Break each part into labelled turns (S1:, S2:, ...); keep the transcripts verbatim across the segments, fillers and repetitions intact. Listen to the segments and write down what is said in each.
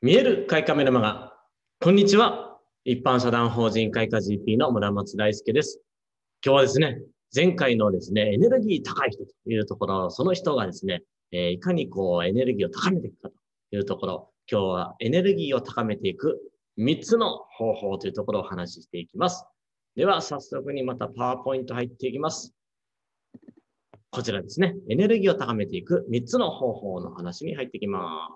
S1: 見える開花メルマガ。こんにちは。一般社団法人開花 ジーピー の村松大輔です。今日はですね、前回のですね、エネルギー高い人というところ、その人がですね、えー、いかにこうエネルギーを高めていくかというところ、今日はエネルギーを高めていくみっつの方法というところをお話ししていきます。では早速にまたパワーポイント入っていきます。こちらですね、エネルギーを高めていくみっつの方法の話に入っていきます。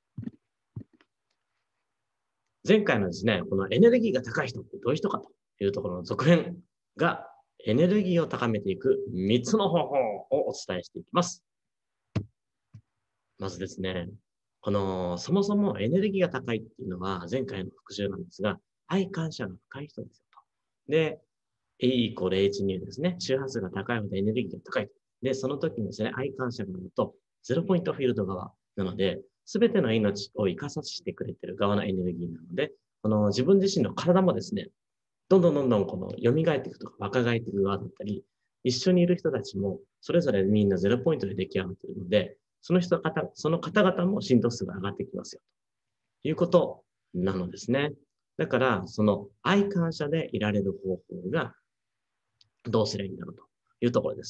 S1: 前回のですね、このエネルギーが高い人ってどういう人かというところの続編が、エネルギーを高めていくみっつの方法をお伝えしていきます。まずですね、この、そもそもエネルギーが高いっていうのは前回の復習なんですが、愛感謝が深い人ですよと。で、E イコール エイチ ニューですね。周波数が高いほどエネルギーが高い。で、その時にですね、愛感謝があると、ゼロポイントフィールド側なので、すべての命を生かさせてくれている側のエネルギーなので、この自分自身の体もですね、どんどんどんどんこの蘇っていくとか若返っていく側だったり、一緒にいる人たちもそれぞれみんなゼロポイントで出来上がっているので、その人方、その方々も振動数が上がってきますよ。ということなのですね。だから、その愛感謝でいられる方法がどうすればいいんだろうというところです。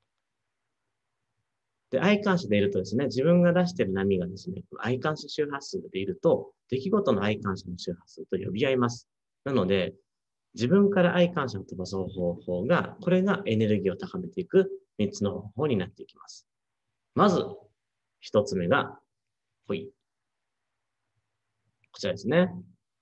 S1: で、愛感謝でいるとですね、自分が出している波がですね、愛感謝周波数でいると、出来事の愛感謝の周波数と呼び合います。なので、自分から愛感謝を飛ばす方法が、これがエネルギーを高めていくみっつの方法になっていきます。まず、一つ目が、ほい。こちらですね。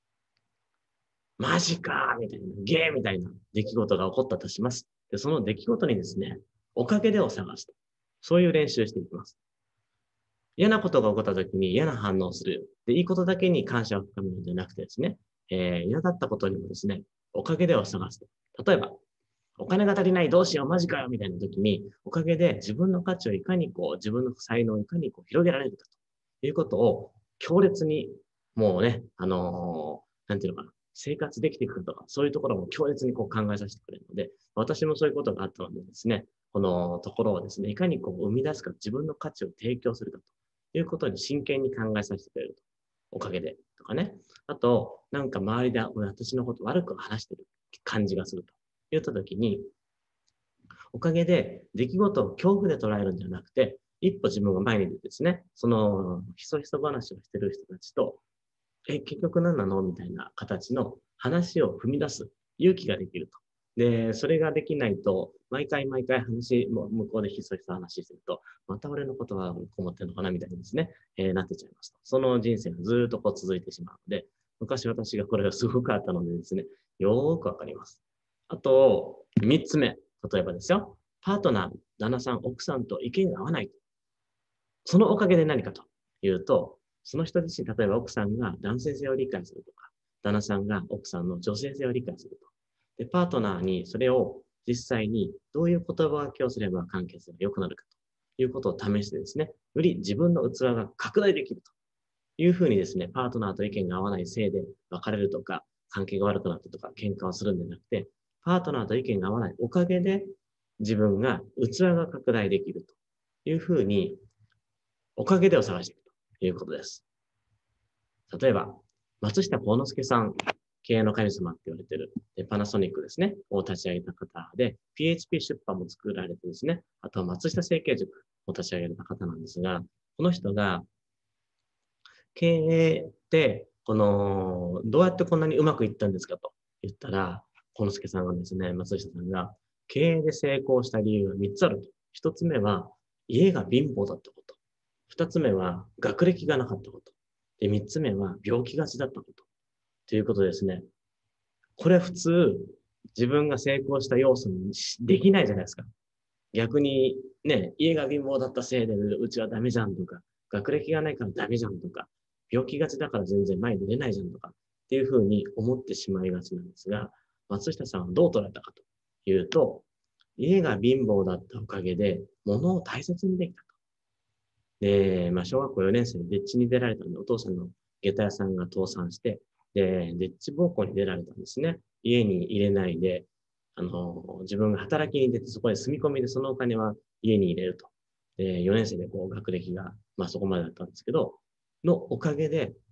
S1: マジかーみたいな、ゲーみたいな出来事が起こったとします。で、その出来事にですね、おかげでを探すと。そういう練習していきます。嫌なことが起こった時に嫌な反応をする。で、いいことだけに感謝を深めるんじゃなくてですね、えー、嫌だったことにもですね、おかげでを探すと。例えば、お金が足りない、どうしよう、マジかよ、みたいな時に、おかげで自分の価値をいかにこう、自分の才能をいかにこう広げられるかということを強烈に、もうね、あのー、なんていうのかな、生活できていくとか、そういうところも強烈にこう考えさせてくれるので、私もそういうことがあったのでですね、このところをですね、いかにこう生み出すか、自分の価値を提供するかということに真剣に考えさせてくれると。おかげで。とかね。あと、なんか周りで私のこと悪く話してる感じがすると。言ったときに、おかげで出来事を恐怖で捉えるんじゃなくて、一歩自分が前に出てですね、その、ひそひそ話をしてる人たちと、え、結局何なのみたいな形の話を踏み出す勇気ができると。で、それができないと、毎回毎回話、もう向こうでひそひそ話してると、また俺のことは思ってるのかなみたいにですね、えー、なってちゃいますと。その人生がずっとこう続いてしまうので、昔私がこれがすごくあったのでですね、よーくわかります。あと、三つ目。例えばですよ。パートナー、旦那さん、奥さんと意見が合わない。そのおかげで何かというと、その人自身、例えば奥さんが男性性を理解するとか、旦那さんが奥さんの女性性を理解すると。で、パートナーにそれを実際にどういう言葉がけをすれば関係性が良くなるかということを試してですね、より自分の器が拡大できるというふうにですね、パートナーと意見が合わないせいで別れるとか、関係が悪くなったとか、喧嘩をするんじゃなくて、パートナーと意見が合わないおかげで自分が器が拡大できるというふうに、おかげでを探していくということです。例えば、松下幸之助さん、経営の神様って言われているパナソニックですね、を立ち上げた方で、ピーエイチピー 出版も作られてですね、あとは松下整形塾を立ち上げた方なんですが、この人が経営って、この、どうやってこんなにうまくいったんですかと言ったら、幸之助さんがですね、松下さんが、経営で成功した理由がみっつあると。ひとつめは、家が貧乏だったこと。ふたつめは、学歴がなかったこと。で、みっつめは、病気がちだったこと。ということですね。これ普通、自分が成功した要素にできないじゃないですか。逆に、ね、家が貧乏だったせいで、うちはダメじゃんとか、学歴がないからダメじゃんとか、病気がちだから全然前に出れないじゃんとか、っていうふうに思ってしまいがちなんですが、松下さんはどう捉えたかというと、家が貧乏だったおかげで、物を大切にできたと。で、まあ、小学校よねん生でデッチに出られたんで、お父さんの下駄屋さんが倒産して、で、デッチ奉公に出られたんですね。家に入れないで、あの、自分が働きに出て、そこで住み込みでそのお金は家に入れると。で、よねん生でこう学歴が、まあそこまでだったんですけど、のおかげで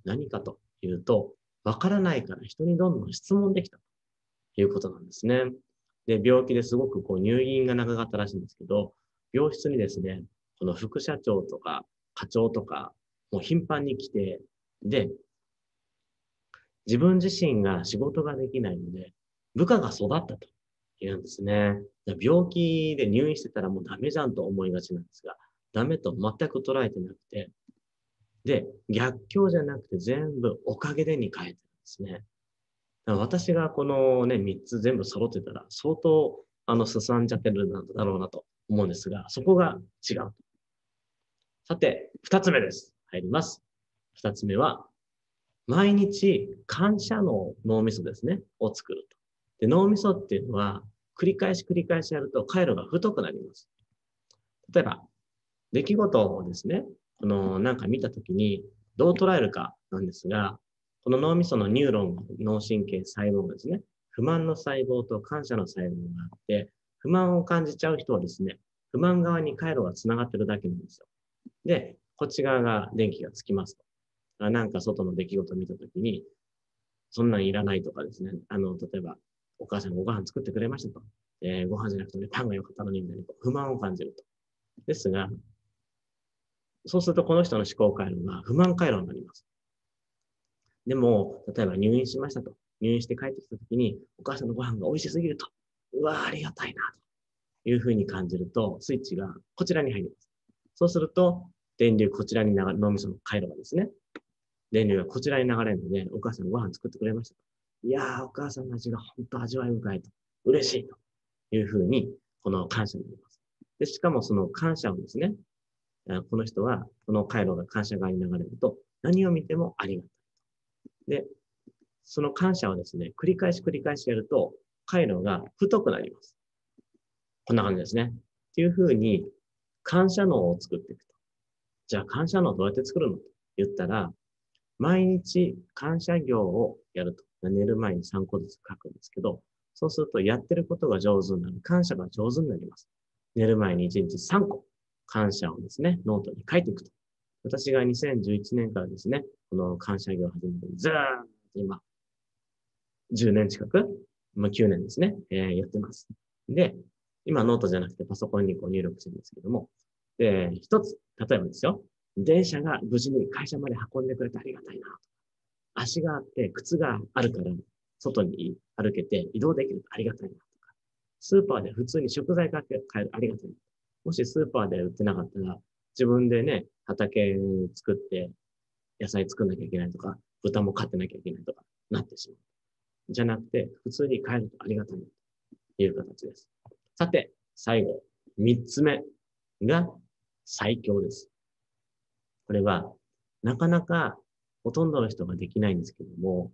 S1: 何かというと、わからないから人にどんどん質問できたということなんですね。で、病気ですごくこう入院が長かったらしいんですけど、病室にですね、この副社長とか課長とか、もう頻繁に来て、で、自分自身が仕事ができないので、部下が育ったと言うんですね。病気で入院してたらもうダメじゃんと思いがちなんですが、ダメと全く捉えてなくて、で、逆境じゃなくて全部おかげでに変えてるんですね。だから私がこのね、みっつ全部揃ってたら、相当、あの、すさんじゃってるんだろうなと思うんですが、そこが違う。さて、二つ目です。入ります。二つ目は、毎日感謝の脳みそですね、を作ると。で、脳みそっていうのは、繰り返し繰り返しやると回路が太くなります。例えば、出来事をですね、このなんか見たときにどう捉えるかなんですが、この脳みそのニューロン、脳神経細胞がですね、不満の細胞と感謝の細胞があって、不満を感じちゃう人はですね、不満側に回路が繋がってるだけなんですよ。で、こっち側が電気がつきますと。なんか外の出来事を見たときに、そんなんいらないとかですね、あの、例えば、お母さんがご飯作ってくれましたと。えー、ご飯じゃなくて、ね、パンが良かったのに、みたいな不満を感じると。ですが、そうするとこの人の思考回路が不満回路になります。でも、例えば入院しましたと。入院して帰ってきたときに、お母さんのご飯が美味しすぎると。うわー、ありがたいな、というふうに感じると、スイッチがこちらに入ります。そうすると、電流こちらに流れ、脳みその回路がですね、電流がこちらに流れるので、お母さんご飯作ってくれましたと。いやー、お母さんの味が本当味わい深いと。嬉しいというふうに、この感謝になります。で、しかもその感謝をですね、この人は、この回路が感謝側に流れると、何を見てもありがたい。で、その感謝をですね、繰り返し繰り返しやると、回路が太くなります。こんな感じですね。っていうふうに、感謝脳を作っていくと。じゃあ、感謝脳どうやって作るのと言ったら、毎日感謝行をやると。寝る前にさんこずつ書くんですけど、そうするとやってることが上手になる。感謝が上手になります。寝る前にいちにちさんこ感謝をですね、ノートに書いていくと。私がにせんじゅういちねんからですね、この感謝業を始めて、ずーっと今、じゅうねん近く、まあ、きゅうねんですね、えー、やってます。で、今ノートじゃなくてパソコンにこう入力してるんですけども、で、一つ、例えばですよ、電車が無事に会社まで運んでくれてありがたいな。足があって、靴があるから、外に歩けて移動できるとありがたいなとか、スーパーで普通に食材買って買えるありがたいな。もしスーパーで売ってなかったら、自分でね、畑作って野菜作んなきゃいけないとか、豚も飼ってなきゃいけないとか、なってしまう。じゃなくて、普通に買えるとありがたいなという形です。さて、最後、三つ目が最強です。これは、なかなかほとんどの人ができないんですけども、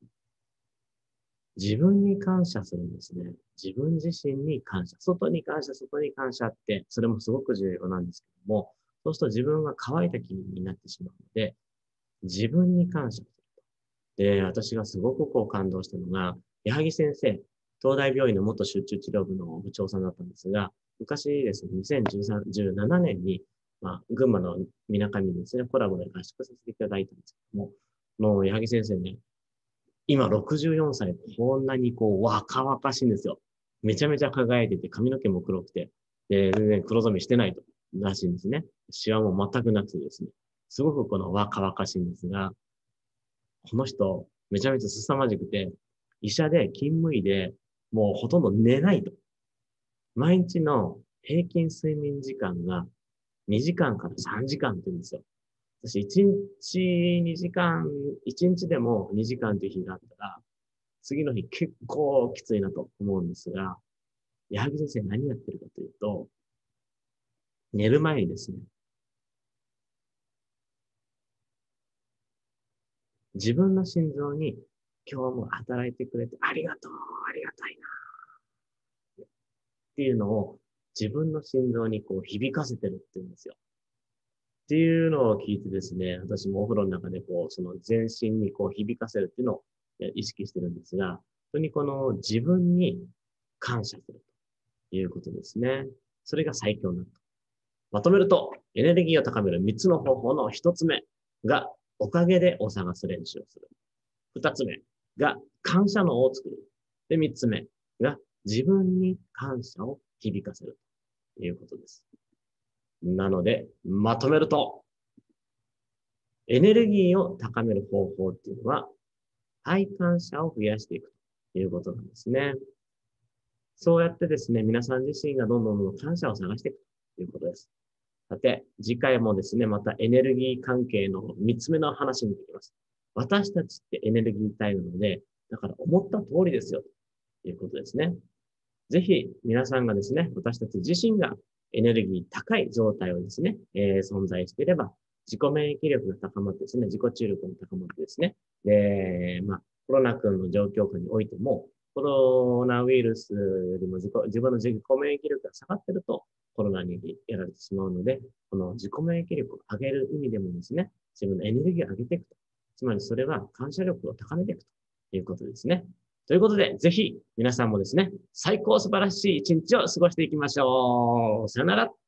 S1: 自分に感謝するんですね。自分自身に感謝。外に感謝、外に感謝って、それもすごく重要なんですけども、そうすると自分が乾いた気になってしまうので、自分に感謝する。で、私がすごくこう感動したのが、矢作先生、東大病院の元集中治療部の部長さんだったんですが、昔ですね、にせんじゅうさん、じゅうななねんに、まあ、群馬のみなかみにですね、コラボで合宿させていただいたんですけども、もう矢作先生ね、今ろくじゅうよんさい、こんなにこう若々しいんですよ。めちゃめちゃ輝いてて、髪の毛も黒くて、で、全然黒染めしてないと、らしいんですね。シワも全くなくてですね、すごくこの若々しいんですが、この人、めちゃめちゃ凄まじくて、医者で勤務医で、もうほとんど寝ないと。毎日の平均睡眠時間がにじかんからさんじかんって言うんですよ。私、いちにちにじかん、いちにちでもにじかんっていう日があったら、次の日結構きついなと思うんですが、矢作先生何やってるかというと、寝る前にですね、自分の心臓に今日も働いてくれてありがとう、ありがたいなっていうのを自分の心臓にこう響かせてるって言うんですよ。っていうのを聞いてですね、私もお風呂の中でこう、その全身にこう響かせるっていうのを意識してるんですが、本当にこの自分に感謝するということですね。それが最強になると。まとめると、エネルギーを高めるみっつの方法のひとつめがおかげでを探す練習をする。二つ目が感謝のを作る。で、三つ目が自分に感謝を響かせるということです。なので、まとめると、エネルギーを高める方法っていうのは、愛感謝を増やしていくということなんですね。そうやってですね、皆さん自身がどんどんどんどん感謝を探していくということです。さて、次回もですね、またエネルギー関係の三つ目の話にできます。私たちってエネルギー体なので、だから思った通りですよ、ということですね。ぜひ皆さんがですね、私たち自身がエネルギー高い状態をですね、えー、存在していれば、自己免疫力が高まってですね、自己注力が高まってですね、で、まあ、コロナ禍の状況下においても、コロナウイルスよりも自己自分の自己免疫力が下がっていると、コロナにやられてしまうので、この自己免疫力を上げる意味でもですね、自分のエネルギーを上げていくと。つまりそれは感謝力を高めていくということですね。ということで、ぜひ皆さんもですね、最高素晴らしい一日を過ごしていきましょう。さよなら。